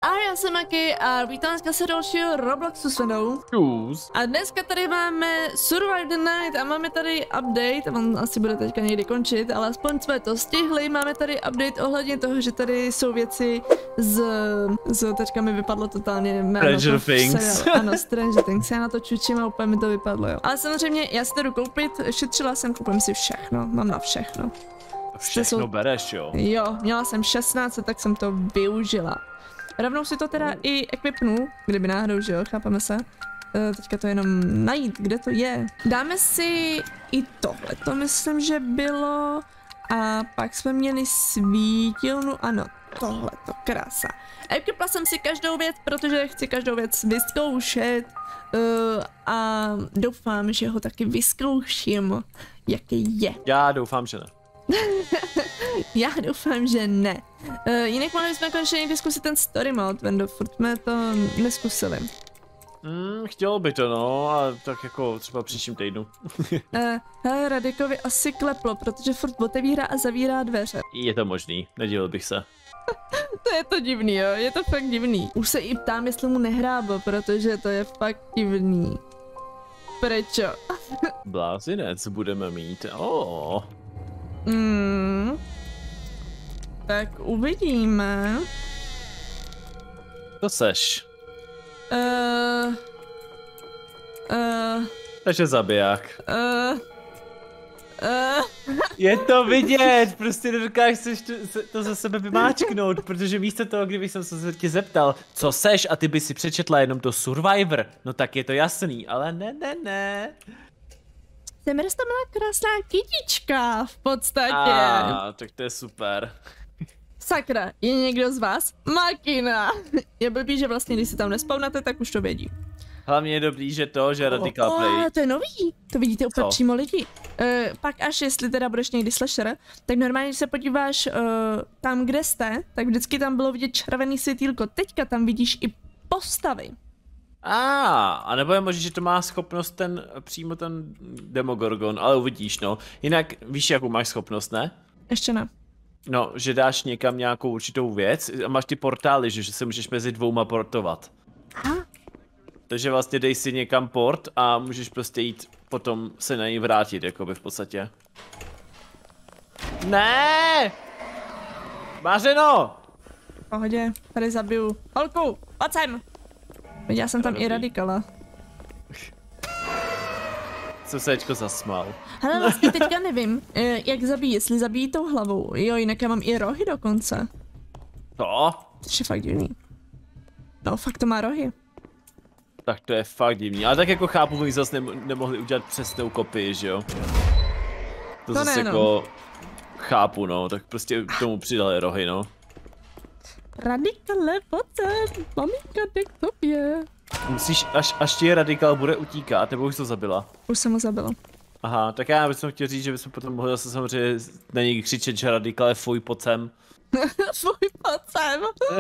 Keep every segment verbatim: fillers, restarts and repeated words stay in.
A já jsem Maki a vítám dneska se dalšího Robloxu s Vendou. A dneska tady máme Survive the Night a máme tady update, on asi bude teďka někdy končit, ale aspoň jsme to stihli. Máme tady update ohledně toho, že tady jsou věci z... z teďka mi vypadlo totálně jméno. Stranger Things. Seriál. Ano, Stranger Things, já na to čučím a úplně mi to vypadlo, jo. Ale samozřejmě já si to jdu koupit, šetřila jsem, koupím si všechno, mám na všechno. Všechno jsou... bereš, jo? Jo, měla jsem šestnáct, tak jsem to využila. Rovnou si to teda mm. i equipnu, kdyby náhodou, že jo, chápeme se. Uh, teďka to jenom najít, kde to je. Dáme si i tohle, to myslím, že bylo. A pak jsme měli svítilnu, ano, tohle to krása. Equipla jsem si každou věc, protože chci každou věc vyzkoušet. Uh, a doufám, že ho taky vyzkouším, jaký je. Já doufám, že ne. Já doufám, že ne. Uh, jinak mohli jsme konečně někdy zkusit ten story mode, Vendo, furt jsme to neskusili. Mm, chtělo by to, no, a tak jako třeba příštím týdnu. uh, hele, Radikovi asi kleplo, protože furt otevírá a zavírá dveře. Je to možný, nedivil bych se. To je to divný, jo, je to fakt divný. Už se i ptám, jestli mu nehrábo, protože to je fakt divný. Prečo? Blázinec budeme mít, oh. Hmm. Tak uvidíme. To seš. Uh, uh, Takže zabiják. Uh, uh. Je to vidět, prostě nedokážeš to, to za sebe vymáčknout, protože místo toho, kdybych jsem se tě zeptal, co seš a ty by si přečetla jenom to Survivor, no tak je to jasný, ale ne, ne, ne. Jsem roztomilá krásná kytička v podstatě. A, tak to je super. Sakra, je někdo z vás? Makina! Je blbý, že vlastně, když si tam nespavnete, tak už to vědí. Hlavně je dobrý, že to, že Radical oh, Play. Oh, to je nový, to vidíte úplně Co? přímo lidi. Uh, pak až jestli teda budeš někdy slasher, tak normálně, když se podíváš uh, tam, kde jste, tak vždycky tam bylo vidět červený světýlko. Teďka tam vidíš i postavy. A, a nebo je možné, že to má schopnost ten, přímo ten Demogorgon, ale uvidíš, no. Jinak víš, jakou máš schopnost, ne? Ještě ne. No, že dáš někam nějakou určitou věc a máš ty portály, že, že se můžeš mezi dvouma portovat. Aha. Takže vlastně dej si někam port a můžeš prostě jít potom se na něj vrátit, jakoby v podstatě. Ne! Mařeno! V pohodě, tady zabiju. Holku, pojď sem! Viděla jsem tam Dobrý. i Radikala. Jsem se teďko zasmál. Hele, vlastně teďka nevím, jak zabíjí, jestli zabíjí tou hlavou. Jo, jinak já mám i rohy dokonce. To? To je fakt divný. No, fakt to má rohy. Tak to je fakt divný, ale tak jako chápu, my zase ne nemohli udělat přesnou kopii, že jo? To, to zase ne, jako no. Chápu, no, tak prostě k tomu přidali rohy, no. Radikale, pojď sem, maminka jde k tobě. Musíš, až, až ti Radikal bude utíkat, nebo už to zabila? Už jsem ho zabila. Aha, tak já bych chtěl říct, že bychom potom mohli zase samozřejmě na něj křičet, že Radikal je fuj, pojď sem. Fuj, pojď sem.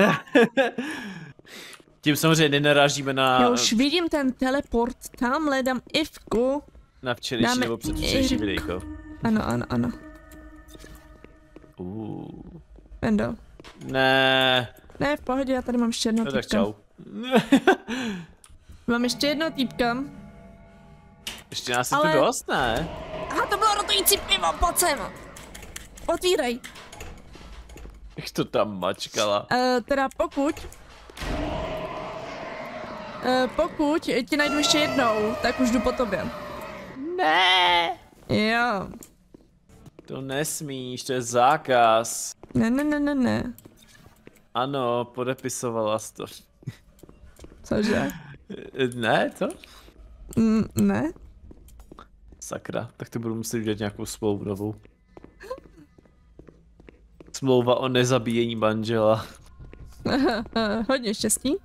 Tím samozřejmě nenarážíme na... Já už vidím ten teleport, tamhle dám Ivku. Na včerejší Dáme nebo předvčerejší videjko. Ano, ano, ano. Uh. Vendo. Ne. Ne, v pohodě, já tady mám ještě jedno No týpka. tak čau. Mám ještě jedno týpka. Ještě nás Ale... je tu dost, ne? Aha, to bylo rotující pivo, pojď sem. Otvírej. Jak to tam mačkala? Uh, teda pokud... Uh, pokud ti najdu ještě jednou, tak už jdu po tobě. Ne. Jo. To nesmíš, to je zákaz. Ne, ne, ne, ne, ne. Ano, podepisovala jsi to. Cože? Ne, to? Mm, ne. Sakra, tak to budu muset udělat nějakou smlouvu novou. Smlouva o nezabíjení manžela. Hodně štěstí.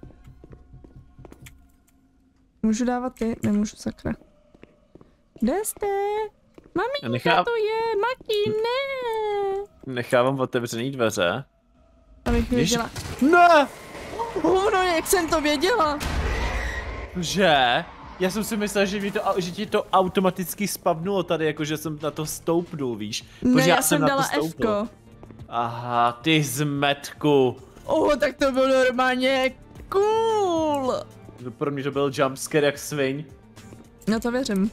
Můžu dávat ty? Nemůžu, sakra. Kde jste? Maminka, Nechá... to je, Maki, ne. Nechávám otevřený dveře. Abych věděla. Ne! Oh, no, jak jsem to věděla. Že? Já jsem si myslel, že, mi to, že ti to automaticky spavnulo tady, jakože jsem na to stoupnul, víš? Ne, Protože já, já jsem na dala to stoupnul. F ko. Aha, ty zmetku. Oh, tak to bylo normálně cool. Pro mě to byl jumpscare jak sviň. No to věřím.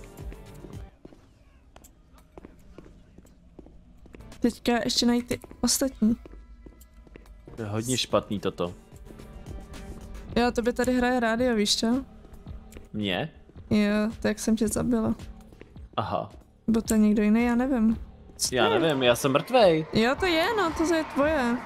Teďka ještě najít ty ostatní. To je hodně špatný toto. Jo, to by tady hraje rádio, víš co? Mně? Jo, tak jsem tě zabila. Aha. Bo to je někdo jiný, já nevím. Co Já je? nevím, já jsem mrtvej. Jo, to je, no, to je tvoje.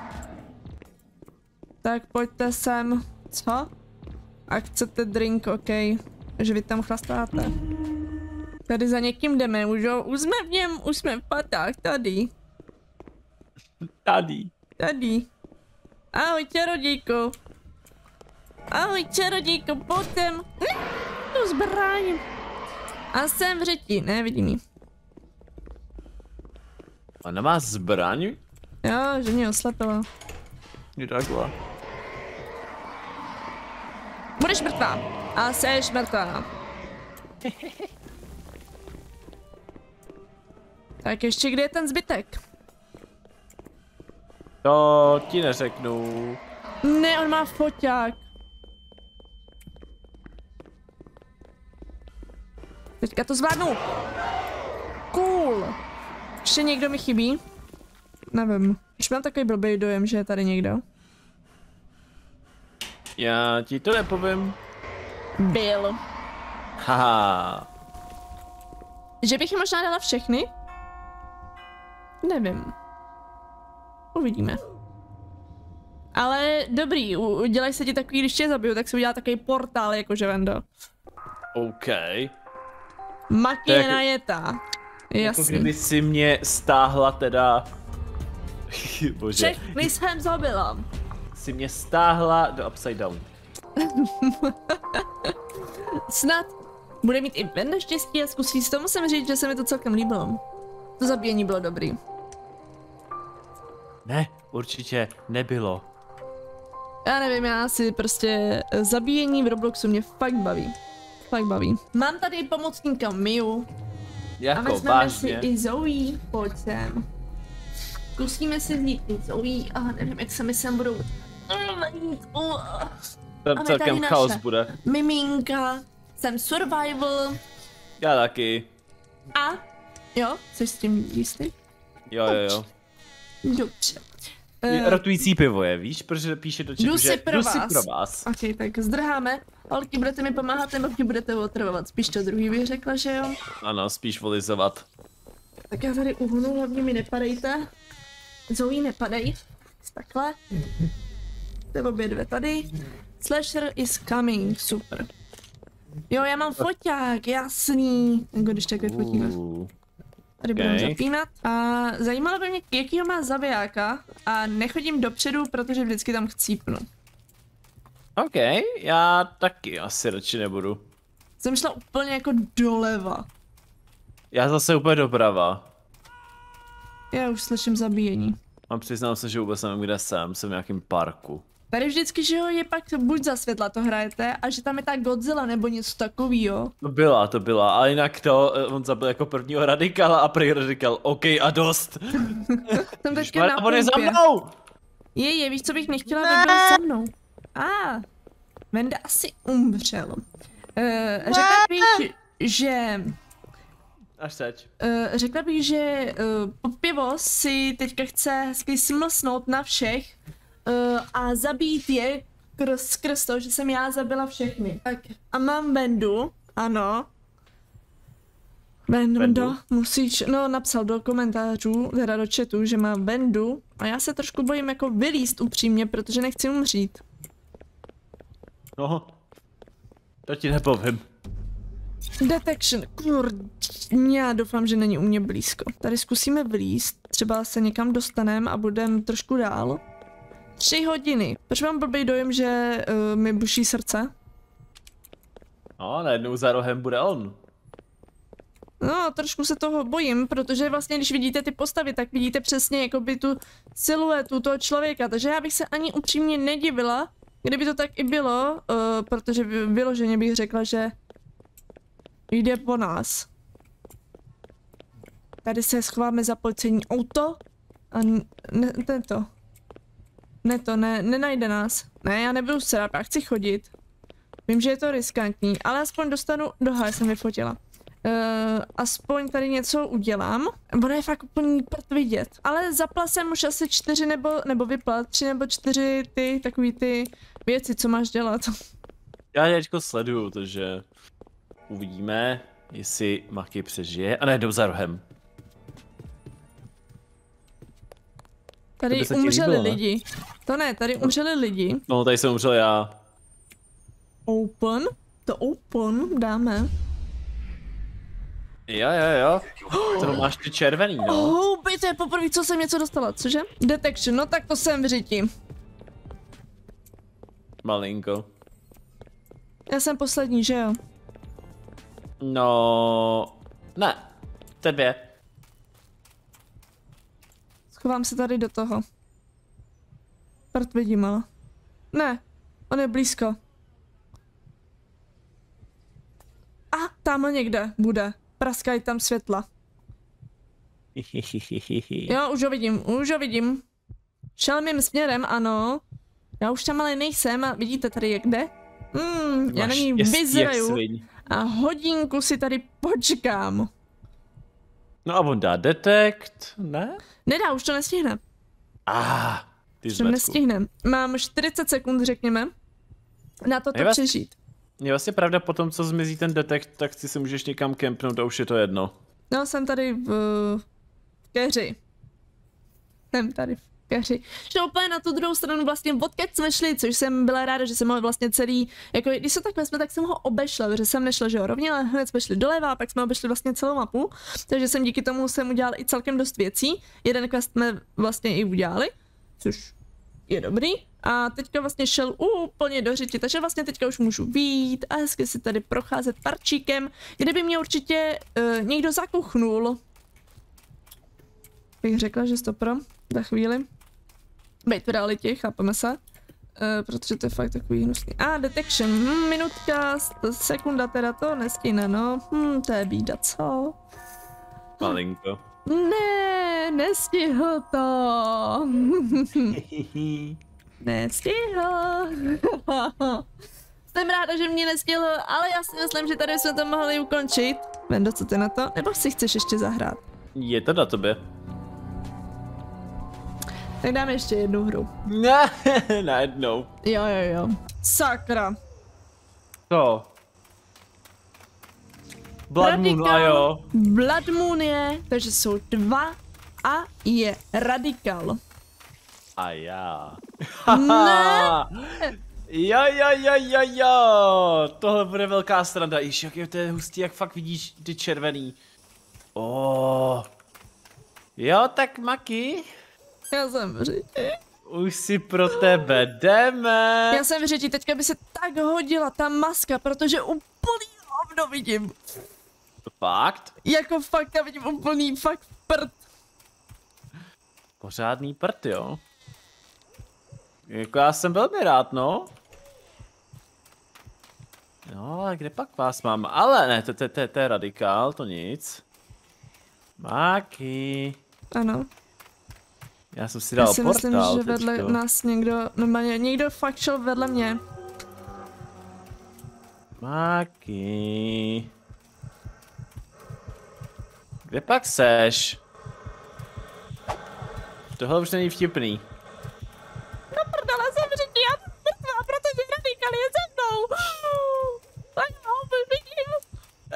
Tak pojďte sem. Co? A chcete drink, ok. Že vy tam chlastáte. Tady za někým jdeme, už jo, už jsme v něm, už jsme v patách, tady. Tady. Tady. Ahoj, čarodějko. Ahoj, čarodějko, pojďtem. Hm, tu zbraň. A jsem v řeti, ne, vidím jí. Ona má zbraň? Jo, že mě oslepila. Je takhle. Budeš mrtvá. A seš mrtvá. Tak ještě kde je ten zbytek? To ti neřeknu. Ne, on má foťák. Teďka to zvládnu. Cool. Ještě někdo mi chybí? Nevím. Už mám takový blbý dojem, že je tady někdo. Já ti to nepovím. Byl. Haha. Že bych je možná dala všechny? Nevím. Uvidíme. Ale dobrý, u- udělaj se ti takový, když tě zabiju, tak se udělá takový portál, jakože Vendo. OK. Maki To je jako- najetá. Jako Jasný. kdyby si mě stáhla teda... Bože. Všechny jsem zabila. Si mě stáhla do Upside Down. Snad bude mít i Venda štěstí a zkusí si to. Musím říct, že se mi to celkem líbilo. To zabíjení bylo dobrý. Ne, určitě nebylo. Já nevím, já si prostě eh, zabíjení v Robloxu mě fakt baví. Fakt baví. Mám tady pomocníka Miu. A Jako vezmeme si vážně. i Zoe, pojď sem. Zkusíme si vzít i Zoe, ale nevím, jak se mi sem budou najít. Uh. Tam máme celkem tady chaos naše. bude. Miminka, jsem survival Já taky. a jo, jsi s tím jistý? Jo, jo, jo. Dobře. Je Uh, Rotující pivo je, víš, protože píše do Jdu četu, si že pro jdu si vás. pro vás. ok, tak zdrháme. Holky, budete mi pomáhat nebo mě budete otrvovat? Spíš to druhý bych řekla, že jo? Ano, spíš volizovat. Tak já tady uhnu, hlavně mi nepadejte. Zoe, nepadej. Takhle. Jste obě dvě tady. Slasher is coming, super. Jo, já mám foťák, jasný. Jako když takhle fotíme. Uh, Tady budeme okay. zapínat. A zajímalo by mě, jakýho má zabijáka. A nechodím dopředu, protože vždycky tam chcípnu. OK, já taky asi radši nebudu. Jsem šla úplně jako doleva. Já zase úplně doprava. Já už slyším zabíjení. A přiznám se, že vůbec nevím, kde jsem, jsem v nějakém parku. Tady vždycky, že jo, je pak buď za světla to hrajete a že tam je ta Godzilla nebo něco takovýho. To byla, to byla, ale jinak to, eh, on zabil jako prvního radikala a první radikal, OK a dost. Jsem teďka na On je za pumpě. mnou! Je, je, víš, co bych nechtěla, aby byl se mnou. A, ah, Venda asi umřel. Uh, řekla bych, že... Až teď. Uh, řekla bych, že uh, pod pivo si teďka chce hezky smlsnout na všech uh, a zabít je skrz, skrz to, že jsem já zabila všechny. Tak a mám Vendu, ano. Vendo, Vendu? musíš, no napsal do komentářů, teda do chatu, že má Vendu a já se trošku bojím jako vylíst upřímně, protože nechci umřít. No, to ti nepovím. Detection, kurd, já doufám, že není u mě blízko. Tady zkusíme vylíst, třeba se někam dostaneme a budeme trošku dál. Tři hodiny. Proč mám blbý dojem, že uh, mi buší srdce? No, najednou za rohem bude on. No, trošku se toho bojím, protože vlastně, když vidíte ty postavy, tak vidíte přesně jakoby tu siluetu toho člověka, takže já bych se ani upřímně nedivila, kdyby to tak i bylo, uh, protože vyloženě bych řekla, že jde po nás. Tady se schováme za policejní auto a ne, tento. Ne to, ne, nenajde nás. Ne, já nebudu srát, já chci chodit. Vím, že je to riskantní, ale aspoň dostanu, doha, jsem vyfotila. Uh, aspoň tady něco udělám. Ono je fakt úplný prd vidět. Ale zapla jsem už asi čtyři nebo, nebo vypla, tři nebo čtyři ty takový ty věci, co máš dělat. Já teďko sleduju, takže uvidíme, jestli Maki přežije. A ne, jdou za rohem. Tady umřeli lidi. To ne, tady umřeli lidi. No, tady jsem umřel já. Open? To open dáme. Jo, jo, jo. To máš ty červený, no. Oh, by to je poprvé, co jsem něco dostala, cože? Detection, no tak to jsem v řiti. Malinko. Já jsem poslední, že jo? No... Ne. Tebe. Schovám se tady do toho. Prd vidím, ale. Ne, on je blízko. A tamhle někde bude. Praskají tam světla. Jo, už ho vidím, už ho vidím. Šel mým směrem, ano. Já už tam ale nejsem a vidíte tady jak jde? Hmm, já na ní vyzraju a hodinku si tady počkám. No a on dá detect, ne? Nedá, už to nestihne. Ah, ty Už to nestihne. Mám čtyřicet sekund, řekněme, na to to přežít. Je vlastně pravda, po tom, co zmizí ten detect, tak si se můžeš někam kempnout a už je to jedno. No, jsem tady v, v keři. Jsem tady v keři. Že úplně na tu druhou stranu vlastně odkud jsme šli, což jsem byla ráda, že jsem ho vlastně celý, jako když se takhle jsme, tak jsem ho obešla, protože jsem nešla, že jo, rovně, ale hned jsme šli doleva a pak jsme obešli vlastně celou mapu, takže jsem díky tomu jsem udělala i celkem dost věcí. Jeden quest jsme vlastně i udělali, což je dobrý. A teďka vlastně šel úplně do řiti, takže vlastně teďka už můžu vyjít a hezky si tady procházet parčíkem, kdyby mě určitě uh, někdo zakuchnul. Bych řekla, že stopro, za chvíli. Bejt v realitě, chápeme se. Uh, protože to je fakt takový hnusný. A, ah, detection, hm, minutka, sekunda teda to nestihne, no. Hm, to je bída, co? Malinko. Ne, nestihl to. Nestihl. Jsem ráda, že mě nestihl, ale já si myslím, že tady jsme to mohli ukončit. Vendo, co ty na to? Nebo si chceš ještě zahrát? Je to na tobě. Tak dáme ještě jednu hru. Ne, najednou. Jo, jo, jo. Sakra. To. Blood Moon, a jo. Blood Moon je, takže jsou dva a je Radikal. A já. Ne. Jo, jo, jo, jo, jo. Tohle bude velká sranda. Iš, jak je to je hustý, jak fakt vidíš ty červený. Oh. Jo, tak Maki. Já jsem v řiti. Už si pro tebe jdeme. Já jsem v řiti, teďka by se tak hodila ta maska, protože úplný hovno vidím. Fakt? Jako fakt, já vidím úplný fakt prd. Pořádný prd, jo. Jako já jsem velmi rád, no. No, a kde pak vás mám? Ale ne, to, to, to, to je Radikál, to nic. Maki. Ano. Já jsem si dal já si portál myslím, že teďko. vedle nás někdo, normálně, někdo fakt šel vedle mě. Maki. Kde pak seš? Tohle už není vtipný. No prdele, jsem řiti, já jsem mrtvá, protože Radikal je ze mnou. Tak ho vidím.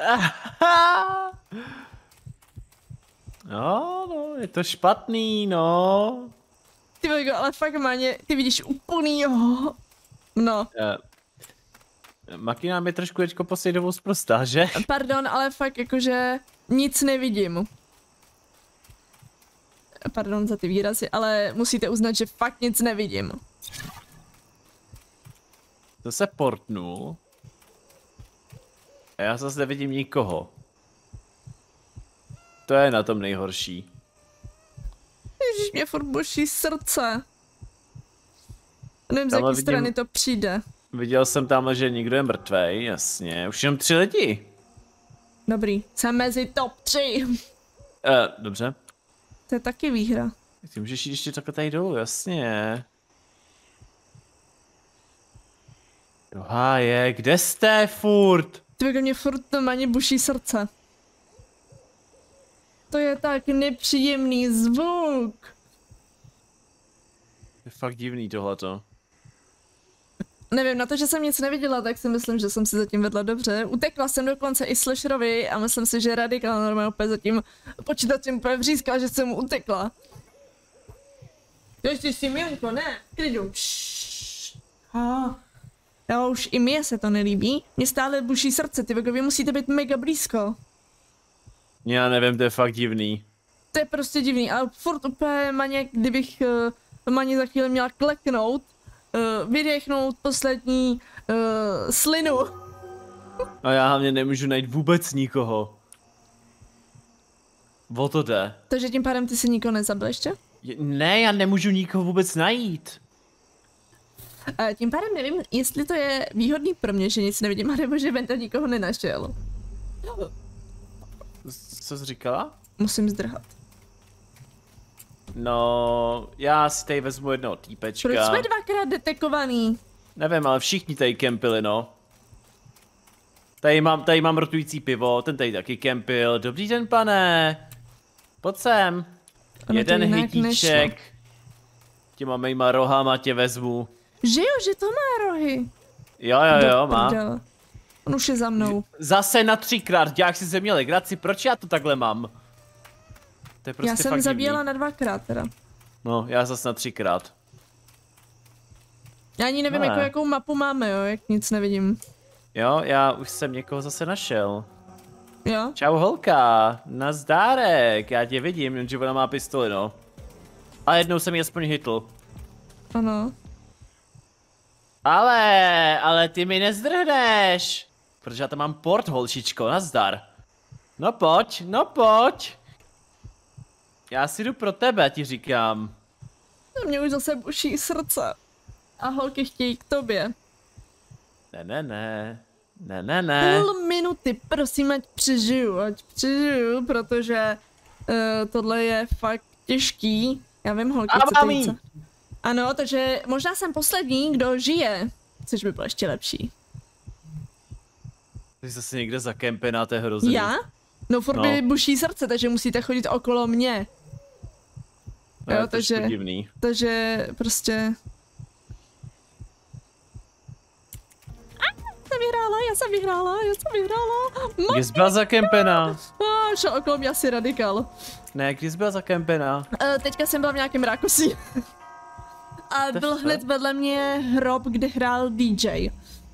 No, no, je to špatný, no. Ty Vojgo, ale fakt máně, ty vidíš úplnýho. No. Uh, Maki nám je trošku teďko posledovou zprostá, že? Pardon, ale fakt jakože nic nevidím. Pardon za ty výrazy, ale musíte uznat, že fakt nic nevidím. To se portnul. A já zase nevidím nikoho. To je na tom nejhorší. Ježíš, mě furt boží srdce. Nevím, z Tamhle jaký vidím... strany to přijde. Viděl jsem tamhle, že nikdo je mrtvej, jasně. Už jenom tři lidi. Dobrý, jsem mezi top tři. Uh, dobře. To je taky výhra. Ty můžeš jít ještě takhle tady dolů, jasně. Do háje, kde jste furt? Ty ke mě furt normálně buší srdce. To je tak nepříjemný zvuk. Je fakt divný tohleto. Nevím, na to, že jsem nic neviděla, tak si myslím, že jsem si zatím vedla dobře. Utekla jsem dokonce i Slasherovi a myslím si, že Radikál normálně opět zatím počítačem úplně vřískala, že jsem mu utekla. To ještě si Milko, ne? Klidu. Ah. Jo, už i mně se to nelíbí. Mně stále buší srdce, ty vy musíte být mega blízko. Já nevím, to je fakt divný. To je prostě divný, ale furt úplně maně, kdybych uh, maně za chvíli měla kleknout, uh, vydechnout poslední uh, slinu. A já hlavně nemůžu najít vůbec nikoho. O to jde. Takže tím pádem ty si nikoho nezabil ještě? Je, ne, já nemůžu nikoho vůbec najít. A tím pádem nevím, jestli to je výhodný pro mě, že nic nevidím, nebo že Venta nikoho nenašel. Co jsi říkala? Musím zdrhat. No, já si tady vezmu jednoho týpečka. Proč jsme dvakrát detekovaný? Nevím, ale všichni tady kempili, no. Tady mám, tady mám rotující pivo, ten tady taky kempil. Dobrý den, pane. Pojď sem. Ono Jeden to jinak hytíček. nešlo. Těma mýma rohama tě vezmu. Že jo, že to má rohy. Jo, jo, jo, Do má. prdele. On už je za mnou. Zase na třikrát, dělák si ze mě legraci, proč já to takhle mám? To je prostě Já jsem fakt zabíjela divný. na dvakrát teda. No, já zase na třikrát. Já ani nevím, Ne. jako, jakou mapu máme, jo, jak nic nevidím. Jo, já už jsem někoho zase našel. Jo? Čau holka, nazdárek, já tě vidím, jenže ona má pistoli, no. A jednou jsem ji aspoň hitl. Ano. Ale, ale ty mi nezdrhneš. Protože já tam mám port, holčičko, nazdar. No pojď, no pojď. Já si jdu pro tebe, ti říkám. Na mě už zase buší srdce. A holky chtějí k tobě. Ne, ne, ne. Ne, ne, ne. Půl minuty, prosím, ať přežiju, ať přežiju, protože uh, tohle je fakt těžký. Já vím, holky, A chcete mami. jít se- Ano, takže možná jsem poslední, kdo žije. Což by bylo ještě lepší. Ty jsi zase někde zakempená, to je hrozný. Já? No furt No. mi buší srdce, takže musíte chodit okolo mě. To je Jo, trošku takže- divný. Takže prostě... Já jsem vyhrála, já jsem vyhrála, já jsem vyhrála. Kdy jsi byla zakempená? A šel okolo mě asi Radikál. Ne, kdy jsi byla zakempená? Uh, teďka jsem byla v nějakém rákosí. A To byl je hned fakt. vedle mě hrob, kde hrál D J.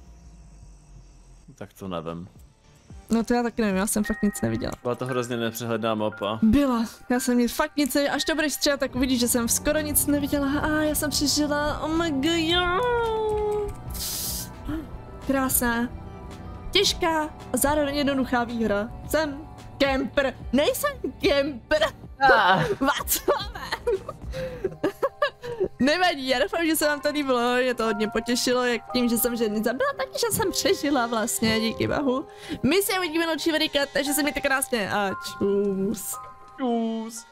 Tak to nevím. No to já taky nevím, já jsem fakt nic neviděla. Byla to hrozně nepřehledná mapa. Byla, já jsem nic, fakt nic neviděla. Až to budeš stříhat, tak uvidíš, že jsem skoro nic neviděla. A já jsem přežila, oh my god, jo. Krásná. Těžká a zároveň jednoduchá výhra. Jsem kemper, nejsem kemper. Ah. Václavé. Nevadí, já doufám, že se vám to líbilo, mě to hodně potěšilo, jak tím, že jsem žádný zabila, taky, že jsem přežila vlastně, díky bohu. My se uvidíme další videa, takže se mějte krásně a čus. Čus.